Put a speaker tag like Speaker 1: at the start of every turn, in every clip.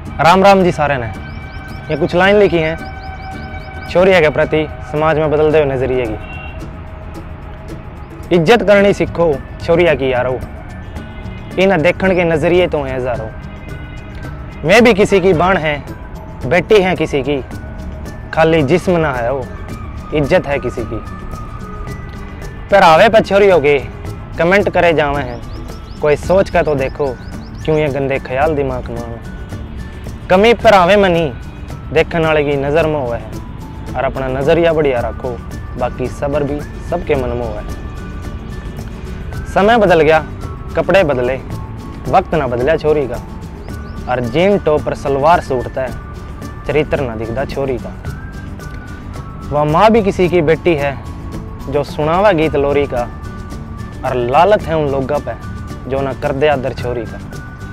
Speaker 1: राम राम जी सारे ने। ये कुछ लाइन लिखी हैं छोरिया के प्रति समाज में बदलते हुए नजरिए की। इज्जत करनी सीखो छोरिया की यारो, इन्हें देखने के नजरिए तो हैं हजारों। मैं भी किसी की बाण है, बेटी है किसी की, खाली जिस्म ना है वो, इज्जत है किसी की। पहरावे पर छोरियों के कमेंट करे जावे हैं, कोई सोच का तो देखो क्यों ये गंदे ख्याल दिमाग में आवे। कमी पहरावे में नहीं, देखने वाले की नज़र में हुआ है, और अपना नज़रिया बढ़िया रखो, बाकी सब्र भी सबके मन में हुआ है। समय बदल गया, कपड़े बदले, वक्त ना बदला छोरी का, और जीन टॉप पर सलवार सूटता है, चरित्र ना दिखता छोरी का। वह माँ भी किसी की बेटी है जो सुनावा गीत लोरी का, और लालत है उन लोगों पे जो ना कर दे आदर छोरी का।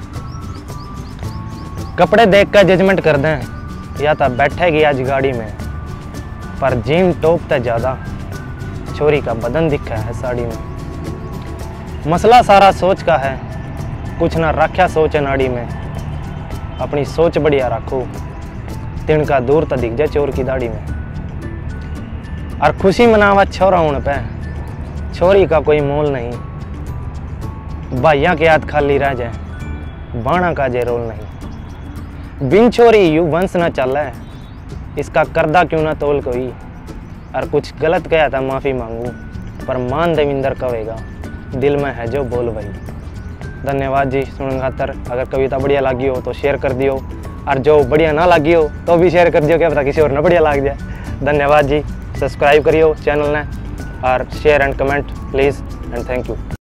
Speaker 1: कपड़े देख कर जजमेंट कर दें या तो बैठेगी आज गाड़ी में, पर जीन टॉप ते ज्यादा छोरी का बदन दिखा है साड़ी में। मसला सारा सोच का है, कुछ ना रखा सोच नाड़ी में, अपनी सोच बढ़िया रखो, तिनका दूर तो दिख जाए चोर की दाढ़ी में। और खुशी मनावा छोरा होने पे छोरी का कोई मोल नहीं, भाइयों के हाथ खाली रह जाए, बाणा का जे रोल नहीं। बिन छोरी यू वंश न चला है, इसका करदा क्यों ना तोल कोई, और कुछ गलत कहा था माफ़ी मांगू, पर मान देविंदर कहेगा, दिल में है जो बोल वही। धन्यवाद जी सुनने खातर। अगर कविता बढ़िया लगी हो तो शेयर कर दियो, और जो बढ़िया ना लगी हो तो भी शेयर कर दियो, क्या पता किसी और ना बढ़िया लग जाए। धन्यवाद जी। सब्सक्राइब करियो चैनल ने, और share and comment please, and thank you.